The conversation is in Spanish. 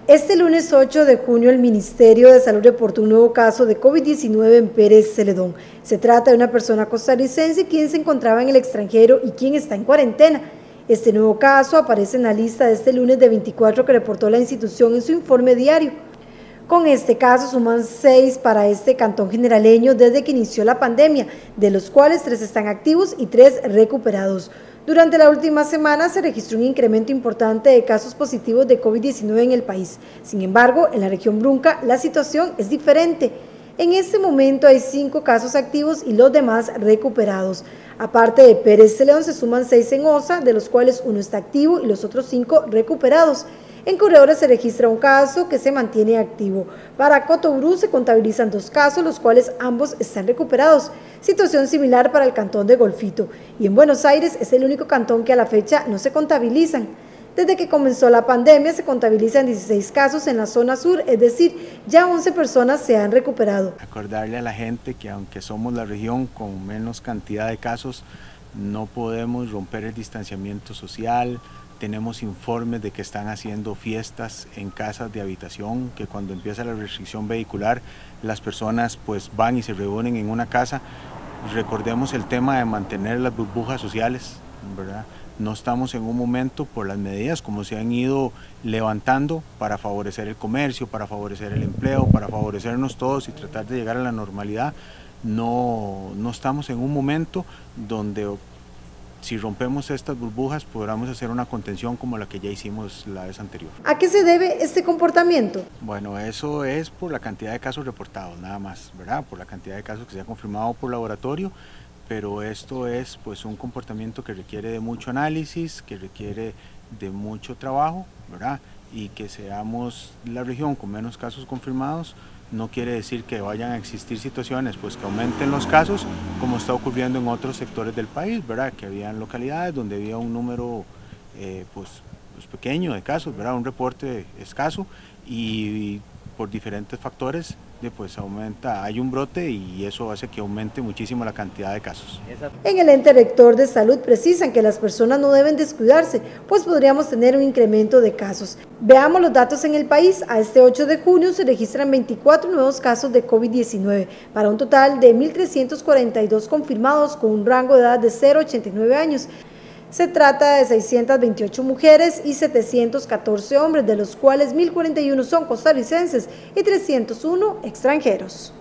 Este lunes 8 de junio el Ministerio de Salud reportó un nuevo caso de COVID-19 en Pérez Celedón. Se trata de una persona costarricense quien se encontraba en el extranjero y quien está en cuarentena. Este nuevo caso aparece en la lista de este lunes de 24 que reportó la institución en su informe diario. Con este caso suman 6 para este cantón generaleño desde que inició la pandemia, de los cuales 3 están activos y 3 recuperados. Durante la última semana se registró un incremento importante de casos positivos de COVID-19 en el país. Sin embargo, en la región Brunca la situación es diferente. En este momento hay 5 casos activos y los demás recuperados. Aparte de Pérez Celedón se suman 6 en Osa, de los cuales 1 está activo y los otros 5 recuperados. En Corredores se registra un caso que se mantiene activo. Para Cotobrú se contabilizan 2 casos, los cuales ambos están recuperados. Situación similar para el cantón de Golfito. Y en Buenos Aires es el único cantón que a la fecha no se contabilizan. Desde que comenzó la pandemia se contabilizan 16 casos en la zona sur, es decir, ya 11 personas se han recuperado. Recordarle a la gente que aunque somos la región con menos cantidad de casos, no podemos romper el distanciamiento social. Tenemos informes de que están haciendo fiestas en casas de habitación, que cuando empieza la restricción vehicular, las personas pues van y se reúnen en una casa. Recordemos el tema de mantener las burbujas sociales, ¿verdad? No estamos en un momento por las medidas como se han ido levantando para favorecer el comercio, para favorecer el empleo, para favorecernos todos y tratar de llegar a la normalidad. No estamos en un momento donde si rompemos estas burbujas podamos hacer una contención como la que ya hicimos la vez anterior. ¿A qué se debe este comportamiento? Bueno, eso es por la cantidad de casos reportados, nada más, ¿verdad? Por la cantidad de casos que se ha confirmado por laboratorio, pero esto es pues un comportamiento que requiere de mucho análisis, que requiere de mucho trabajo, ¿verdad? Y que seamos la región con menos casos confirmados no quiere decir que vayan a existir situaciones pues que aumenten los casos como está ocurriendo en otros sectores del país, ¿verdad? Que habían localidades donde había un número pues pequeño de casos, ¿verdad? Un reporte escaso y por diferentes factores pues aumenta, hay un brote y eso hace que aumente muchísimo la cantidad de casos. En el ente rector de salud precisan que las personas no deben descuidarse, pues podríamos tener un incremento de casos. Veamos los datos en el país. A este 8 de junio se registran 24 nuevos casos de COVID-19, para un total de 1.342 confirmados con un rango de edad de 0 a 89 años. Se trata de 628 mujeres y 714 hombres, de los cuales 1.041 son costarricenses y 301 extranjeros.